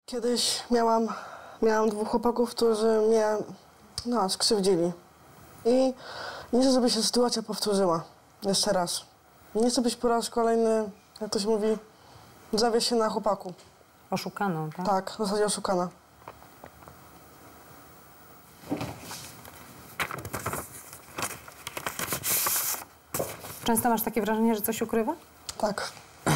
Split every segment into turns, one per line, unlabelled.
Kiedyś miałam dwóch chłopaków, którzy mnie skrzywdzili. I nie chcę, żeby się sytuacja powtórzyła jeszcze raz. Nie chcę być po raz kolejny, jak to się mówi, zawieść się na chłopaku.
Oszukaną, tak?
Tak, w zasadzie oszukana.
Często masz takie wrażenie, że coś ukrywa?
Tak.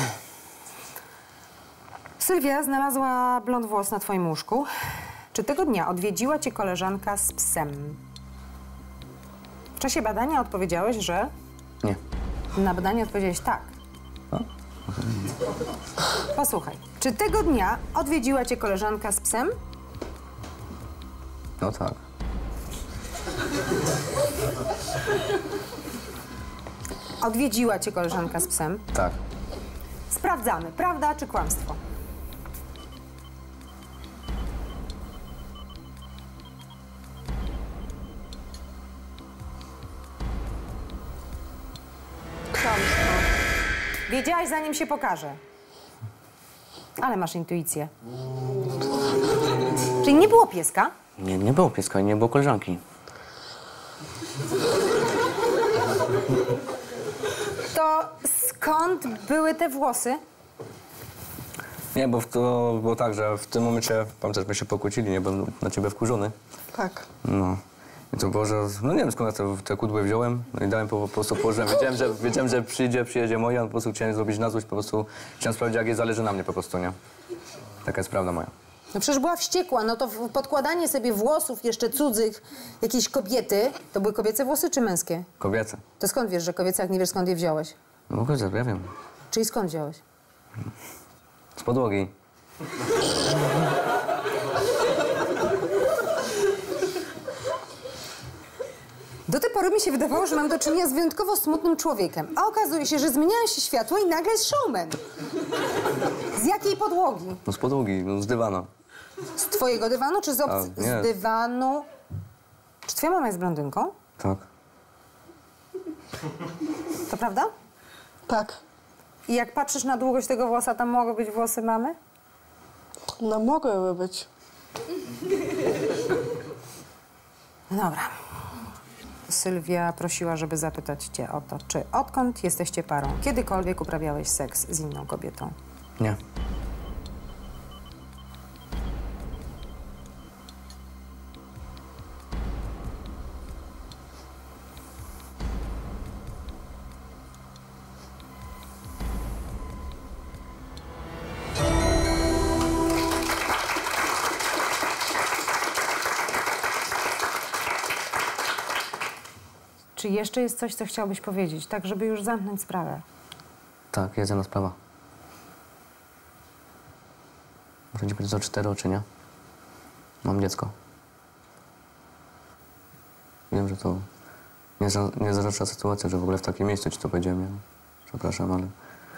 Sylwia znalazła blond włos na twoim łóżku. Czy tego dnia odwiedziła cię koleżanka z psem? W czasie badania odpowiedziałeś, że...
Nie.
Na badanie odpowiedziałeś tak.
A?
Posłuchaj. Czy tego dnia odwiedziła cię koleżanka z psem?
No tak.
Odwiedziła cię koleżanka z psem?
Tak.
Sprawdzamy, prawda czy kłamstwo?
Kłamstwo.
Wiedziałaś, zanim się pokaże. Ale masz intuicję. Czyli nie było pieska?
Nie było pieska i nie było koleżanki.
To skąd były te włosy?
Nie, bo to było tak, że w tym momencie, pamiętasz, my się pokłócili, nie byłem na ciebie wkurzony.
Tak.
No. I to było, że, no nie wiem skąd ja te kudły wziąłem, no i dałem po prostu położyłem. Wiedziałem, że przyjedzie moja, po prostu chciałem zrobić na złość, po prostu chciałem sprawdzić, jak jej zależy na mnie po prostu, nie? Taka jest prawda moja.
No przecież była wściekła, no to podkładanie sobie włosów jeszcze cudzych jakiejś kobiety, to były kobiece włosy czy męskie?
Kobiece.
To skąd wiesz, że kobiece, jak nie wiesz, skąd je wziąłeś?
No kobiece, ja wiem.
Czyli skąd wziąłeś?
Z podłogi.
Do tej pory mi się wydawało, że mam do czynienia z wyjątkowo smutnym człowiekiem. A okazuje się, że zmieniają się światła i nagle jest showman. Z jakiej podłogi?
No z podłogi, no z dywanu.
Z twojego dywanu czy z,
nie.
z dywanu? Czy twoja mama jest blondynką?
Tak.
To prawda?
Tak.
I jak patrzysz na długość tego włosa, tam mogą być włosy mamy?
No mogłyby być.
No dobra. Sylwia prosiła, żeby zapytać cię o to, czy odkąd jesteście parą, kiedykolwiek uprawiałeś seks z inną kobietą?
Nie.
Czy jeszcze jest coś, co chciałbyś powiedzieć, tak żeby już zamknąć sprawę?
Tak, jest jedna sprawa. Muszę ci powiedzieć o 4 oczy, nie? Mam dziecko. Wiem, że to niezręczna sytuacja, że w ogóle w takim miejscu ci to powiedziałem, nie? Przepraszam, ale...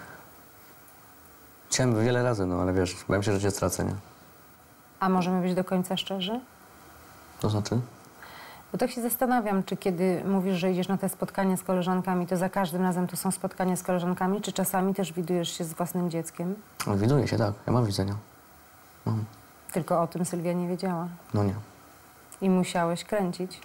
Chciałem wiele razy, no ale wiesz, bałem się, że cię stracę, nie?
A możemy być do końca szczerzy?
To znaczy?
Bo tak się zastanawiam, czy kiedy mówisz, że idziesz na te spotkania z koleżankami, to za każdym razem to są spotkania z koleżankami, czy czasami też widujesz się z własnym dzieckiem?
No, widuję się, tak. Ja mam widzenia. Mam.
Tylko o tym Sylwia nie wiedziała.
No nie.
I musiałeś kręcić.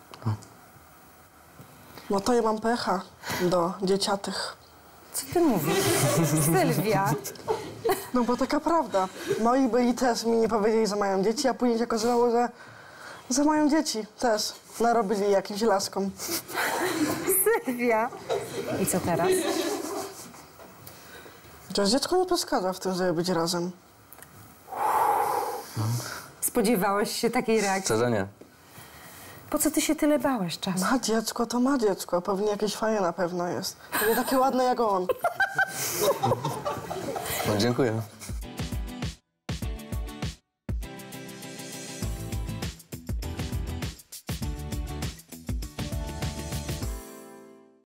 No to ja mam pecha do dzieciatych.
Co ty mówisz? Sylwia!
No bo taka prawda. Moi byli też mi nie powiedzieli, że mają dzieci, a później się okazało, że mają dzieci też. Narobili jakimś laskom.
Sylwia! I co teraz?
Chociaż dziecko nie przeszkadza w tym, żeby być razem.
Spodziewałeś się takiej reakcji?
Szczerze nie.
Po co ty się tyle bałeś czasu?
Ma dziecko, to ma dziecko. Pewnie jakieś fajne na pewno jest. Pewnie takie ładne jak on.
No dziękuję.